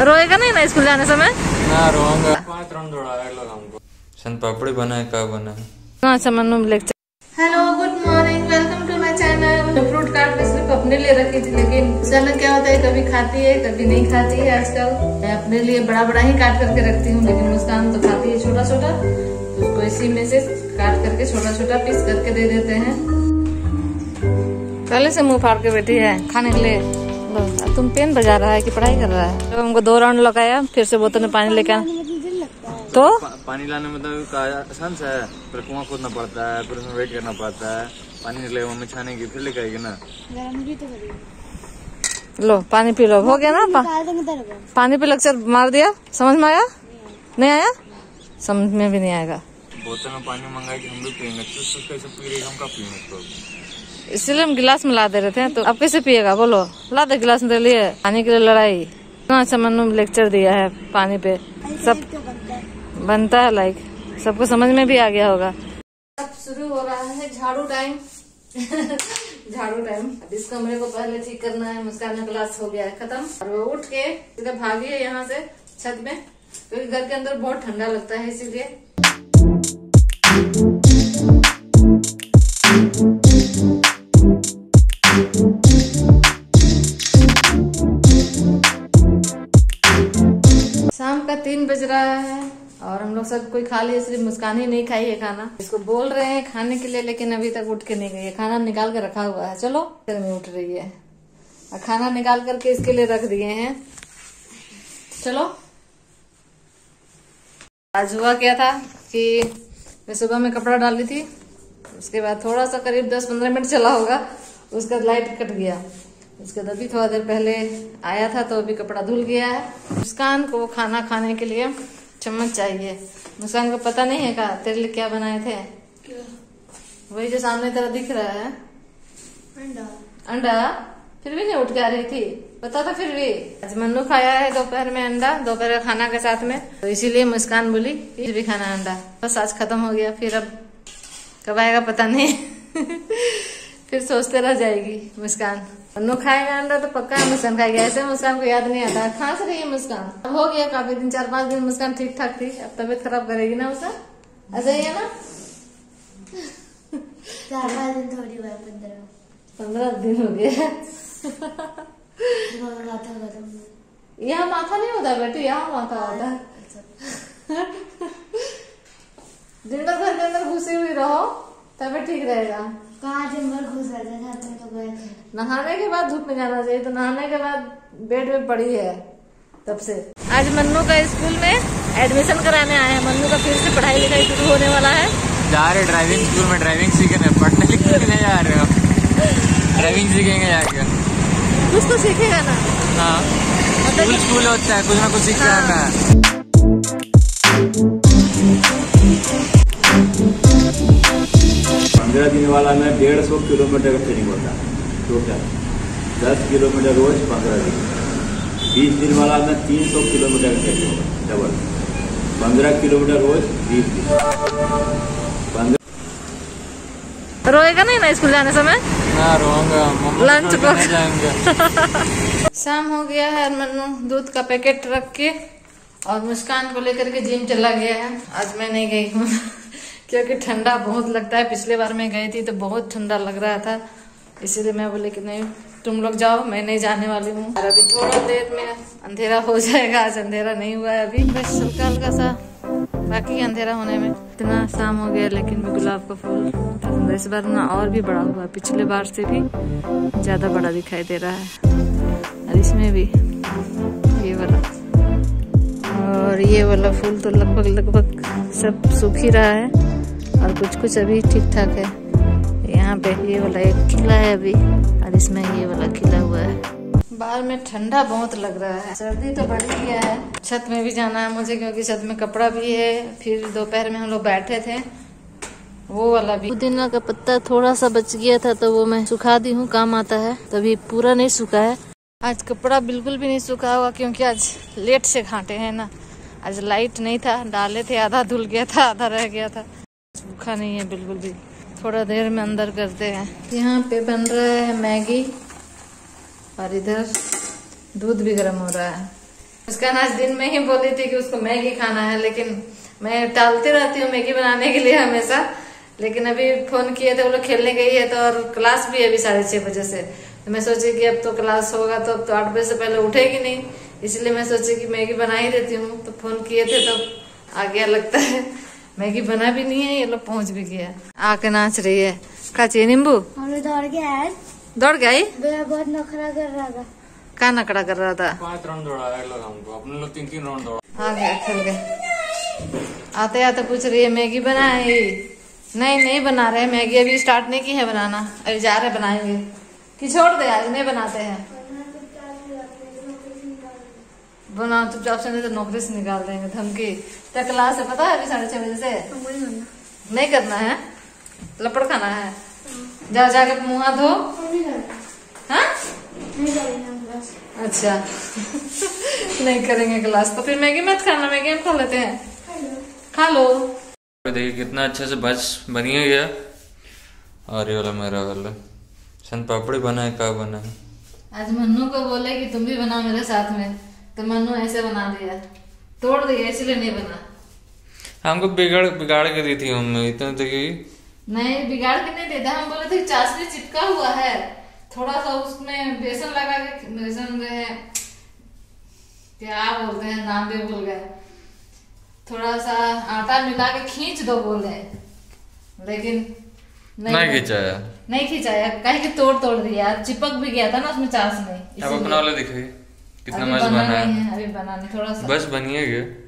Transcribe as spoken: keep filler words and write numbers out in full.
रोएगा नहीं ना स्कूल जाने समय? ना रोऊंगा। पांच राउंड दौड़ाया लोग हमको। सन पापड़ी बना है, क्या बना है? अच्छा Manu lecture. Hello good morning, welcome to my channel. Fruit काट के सिर्फ अपने लिए रखी थी, लेकिन अचानक क्या होता है, कभी खाती है कभी नहीं खाती है। आजकल मैं अपने लिए बड़ा बड़ा ही काट करके रखती हूँ, लेकिन मुस्कान तो खाती है छोटा छोटा, तो उसको इसी में से काट करके छोटा छोटा पीस करके दे देते हैं। पहले से मुंह फाड़ के बैठी है खाने के लिए। लो, तुम पेन बजा रहा है कि पढ़ाई कर रहा है? तो हमको दो राउंड लगाया, फिर से बोतल में पानी लेकर तो पा, पानी लाने में तो आसान सा है, फिर कुआं खोदना पड़ता है, फिर उसमें वेट करना पड़ता है। पानी निकलेगा, मम्मी छाने की फिर लेकर आएगी ना। लो पानी पी लो, हो गया ना। पा, पानी पे लेक्चर मार दिया, समझ में आया? नहीं आया? समझ में भी नहीं आएगा। बोतल में पानी मंगा के हम लोग पियेंगे, तो कैसे पी रही, हम कब पियेंगे? इसलिए हम गिलास में ला दे रहे थे। तो अब कैसे पिएगा बोलो? ला दे गिलास में दे लिए, पानी के लिए लड़ाई। इतना अच्छा मनु लेक्चर दिया है पानी पे, सब बनता है लाइक, सबको समझ में भी आ गया होगा। अब शुरू हो रहा है झाड़ू टाइम। झाड़ू टाइम। अब इस कमरे को पहले ठीक करना है। मुस्कान का क्लास हो गया है खत्म, और वो उठ के सीधा भागी है यहाँ से छत में, क्योंकि घर के अंदर बहुत ठंडा लगता है, इसीलिए। शाम का तीन बज रहा है और हम लोग सब कोई खा लिए, सिर्फ मुस्कान ही नहीं खाई है खाना। इसको बोल रहे हैं खाने के लिए, लेकिन अभी तक उठ के नहीं गई है। खाना निकाल के रखा हुआ है, चलो में उठ रही है और खाना निकाल करके इसके लिए रख दिए हैं। चलो। आज हुआ क्या था कि मैं सुबह में कपड़ा डाल दी थी, उसके बाद थोड़ा सा करीब दस पंद्रह मिनट चला होगा, उसका लाइट कट गया। उसके बाद अभी थोड़ा देर पहले आया था, तो अभी कपड़ा धुल गया है। मुस्कान को खाना खाने के लिए चम्मच चाहिए। मुस्कान को पता नहीं है का तेरे लिए क्या बनाए थे? क्या? वही जो सामने तरह दिख रहा है, अंडा। अंडा? फिर भी नहीं उठ के आ रही थी, पता था फिर भी। आज मन्नू खाया है दोपहर में अंडा, दोपहर का खाना के साथ में, तो इसीलिए मुस्कान बोली फिर भी खाना अंडा। बस आज खत्म हो गया, फिर अब कब आएगा पता नहीं। फिर सोचते रह जाएगी मुस्कान। मन्नू खाएगा अंडा तो पक्का है मुस्कान खाएगी, ऐसे मुस्कान को याद नहीं आता। खांस रही है मुस्कान। अब हो गया काफी दिन, चार पांच दिन मुस्कान ठीक ठाक थी, अब तबीयत खराब करेगी ना मुस्कान, ऐसा ही है ना? चार पाँच दिन थोड़ी हुआ, पंद्रह पंद्रह दिन हो गए। माथा यहाँ माथा नहीं होता बेटी, यहाँ माथा होता है। दिन भर घर के अंदर घुसी हुई रहो तभी ठीक रहेगा। कहाँ दिन भर घुस रहे थे, तो गए थे। नहाने के बाद धूप में जाना चाहिए, तो नहाने के बाद बेड में पड़ी है तब से। आज मन्नू का स्कूल में एडमिशन कराने आए हैं। मन्नू का फिर से पढ़ाई लिखाई शुरू होने वाला है। जा रहे ड्राइविंग स्कूल में, ड्राइविंग सीखने, पढ़ने लिखने नहीं जा रहे हो। ड्राइविंग सीखेंगे जाके। कुछ तो सीखेगा ना। हाँ, स्कूल स्कूल होता है, कुछ ना कुछ सीख जाना है। पंद्रह दिन वाला में डेढ़ सौ किलोमीटर का ट्रेनिंग होता है टोटल, दस किलोमीटर रोज पंद्रह दिन। बीस दिन वाला में तीन सौ किलोमीटर का ट्रेनिंग होगा डबल, पंद्रह किलोमीटर रोज बीस दिन। रोएगा नहीं ना स्कूल जाने समय? ना रोऊंगा, लंच बॉक्स जाएंगे। शाम हो गया है, मन्नू दूध का पैकेट रख के और मुस्कान को लेकर के जिम चला गया है। आज मैं नहीं गई हूँ क्योंकि ठंडा बहुत लगता है। पिछले बार मैं गई थी तो बहुत ठंडा लग रहा था, इसीलिए मैं बोले कि नहीं तुम लोग जाओ, मैं नहीं जाने वाली हूँ। और अभी थोड़ा देर में अंधेरा हो जाएगा, आज अंधेरा नहीं हुआ है अभी, बस हल्का हल्का सा बाकी अंधेरा होने में। इतना शाम हो गया, लेकिन मैं गुलाब का फूल पसंद है। इस बार ना और भी बड़ा हुआ, पिछले बार से भी ज्यादा बड़ा दिखाई दे रहा है। और इसमें भी ये वाला और ये वाला फूल तो लगभग लगभग सब सूख ही रहा है, और कुछ कुछ अभी ठीक ठाक है। यहाँ पे ये वाला एक खिला है अभी, और इसमें ये वाला खिला हुआ है। बाहर में ठंडा बहुत लग रहा है, सर्दी तो बढ़ गया है। छत में भी जाना है मुझे, क्योंकि छत में कपड़ा भी है। फिर दोपहर में हम लोग बैठे थे, वो वाला भी पुदीना का पत्ता थोड़ा सा बच गया था, तो वो मैं सुखा दी हूँ, काम आता है। तभी पूरा नहीं सूखा है। आज कपड़ा बिल्कुल भी नहीं सूखा हुआ, क्योंकि आज लेट से घाटे हैं ना। आज लाइट नहीं था, डाले थे, आधा धुल गया था, आधा रह गया था। सूखा नहीं है बिल्कुल भी। थोड़ा देर में अंदर करते हैं। यहाँ पे बन रहा है मैगी, और इधर दूध भी गर्म हो रहा है। मुस्कान आज दिन में ही बोली थी कि उसको मैगी खाना है, लेकिन मैं टालती रहती हूँ मैगी बनाने के लिए हमेशा। लेकिन अभी फोन किए थे, वो लोग खेलने गई है तो, और क्लास भी है अभी साढ़े छह बजे से। तो मैं सोची कि अब तो क्लास होगा तो अब तो आठ बजे से पहले उठेगी नहीं, इसलिए मैं सोची कि मैगी बना ही देती हूँ। तो फोन किए थे तो आ गया लगता है। मैगी बना भी नहीं है, ये लोग पहुंच भी गया। आके नाच रही है। का चाहिए नींबू? हम लोग दौड़ के आए, दौड़ गई? भैया बहुत नखरा कर रहा था। का नकड़ा कर रहा था? पांच राउंड दौड़ा है लोग हमको, अपने लोग तीन तीन राउंड दौड़ा। आ गया, खेल गए। आते आते पूछ रही है मैगी बनाए? नहीं नहीं बना रहे मैगी, अभी स्टार्ट नहीं की है बनाना, अभी जा रहे बनाएंगे। कि छोड़ दे, आज नहीं बनाते हैं। बना चुपचाप से, नहीं तो नौकरी से निकाल देंगे धमकी। तो क्लास है पता है अभी साढ़े छह बजे से। नहीं करना है, लपड़ खाना है। जा जाके मुँह हाथ धो। हाँ अच्छा नहीं करेंगे क्लास तो फिर मैगी मत खाना, मैगी हम खा लेते हैं। खा लो। देखिए कितना अच्छे से बस बनिए गया। और ये वाला मेरा वाला सन पापड़ी बना है, का बना है। आज मन्नू को बोले कि तुम भी बनाओ मेरे साथ में, तो मन्नू ऐसे बना दिया, तोड़ दिया, इसलिए नहीं बना। हमको बिगाड़ बिगाड़ के दी थी मम्मी, इतने तो की नहीं बिगाड़ के नहीं देता, हम बोले थे चाशनी चिपका हुआ है, थोड़ा सा उसमें बेसन लगा के, बेसन जो है क्या बोलते हैं नाम भी भूल गए, थोड़ा सा आटा मिला के खींच दो बोले, लेकिन नहीं, नहीं खिंचाया नहीं खिंचाया कहीं कि तोड़ तोड़ दिया, चिपक भी गया था ना उसमें चाशनी। अब अपना वाला दिखाइए कितना अभी मस्त बना बना नहीं है। है, अभी बना नहीं, थोड़ा सा बस बनिए गया।